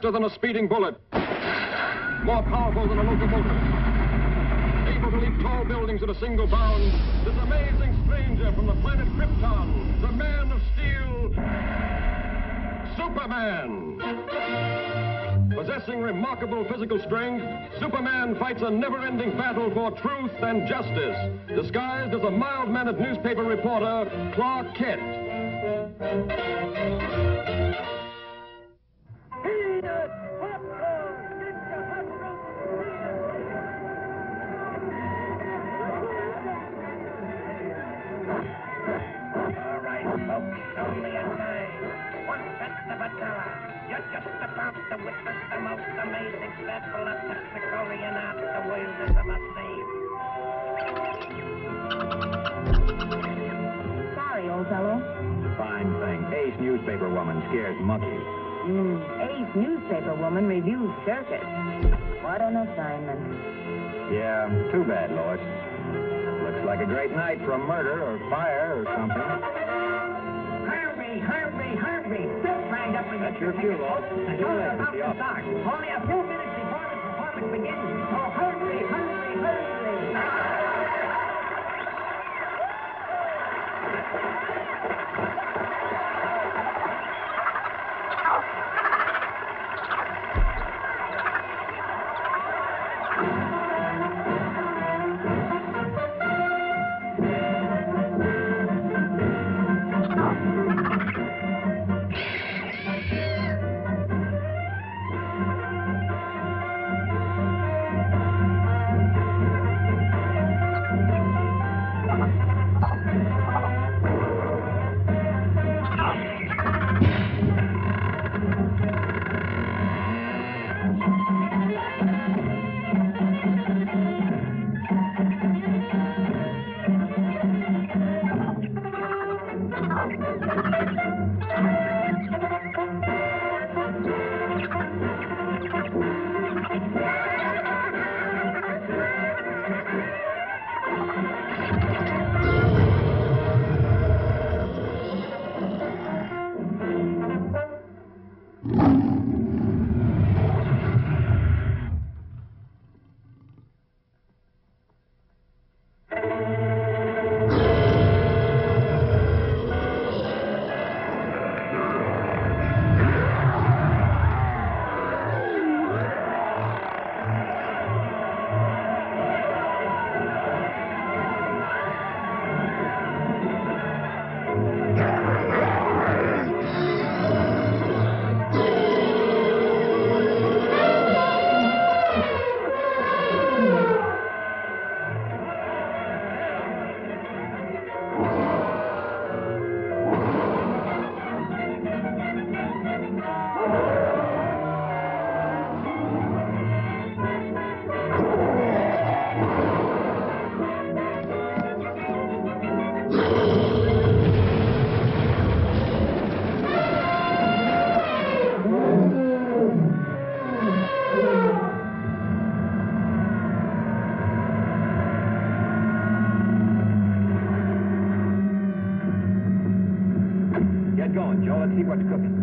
faster than a speeding bullet, more powerful than a locomotive, able to leap tall buildings at a single bound, this amazing stranger from the planet Krypton, the Man of Steel, Superman. Possessing remarkable physical strength, Superman fights a never-ending battle for truth and justice, disguised as a mild-mannered newspaper reporter, Clark Kent. All right, folks, only a nine. 1/5 of a dollar. You're just about to witness the most amazing sample of Technicolor art the world has ever seen. Sorry, old fellow. Fine thing. Ace newspaper woman scares monkeys. Ace newspaper woman reviews circus. What an assignment. Yeah, too bad, Lois. Looks like a great night for a murder or fire or something. Hurry, hurry, hurry. Just rang up with That's your cue, Lois. The show's about to start. Only a few minutes before the performance begins. So hurry, hurry, hurry. Get going, Joe. Let's see what's cooking.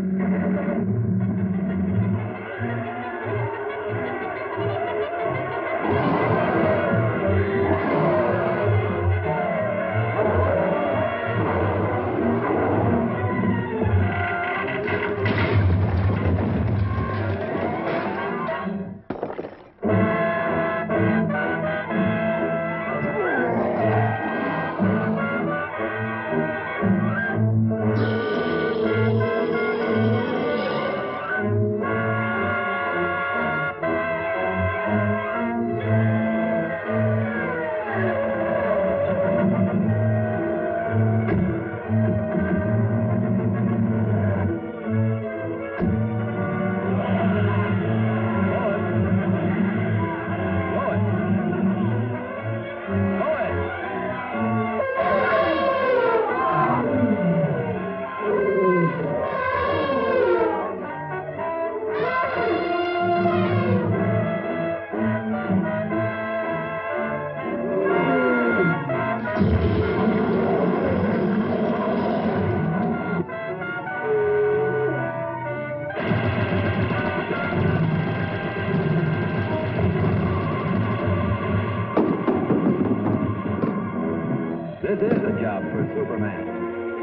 Superman.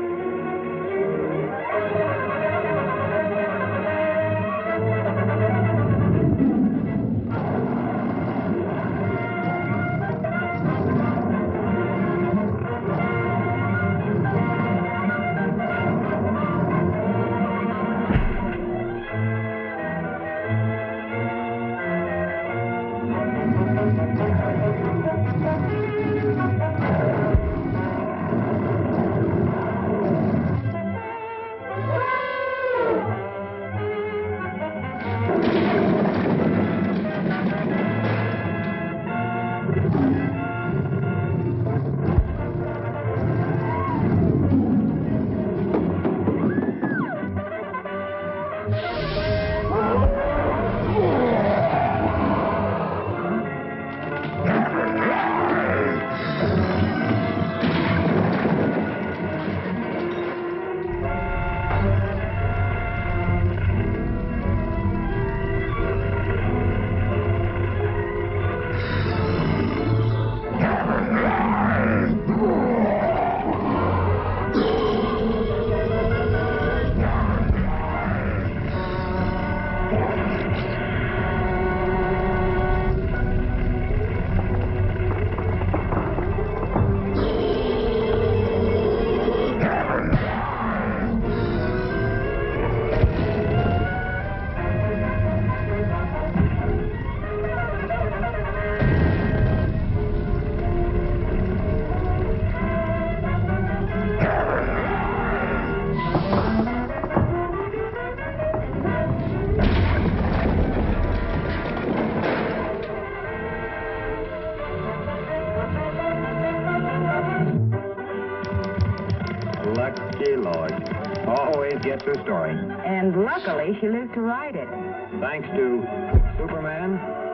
Lucky Lois. Always gets her story. And luckily, she lived to write it. Thanks to Superman,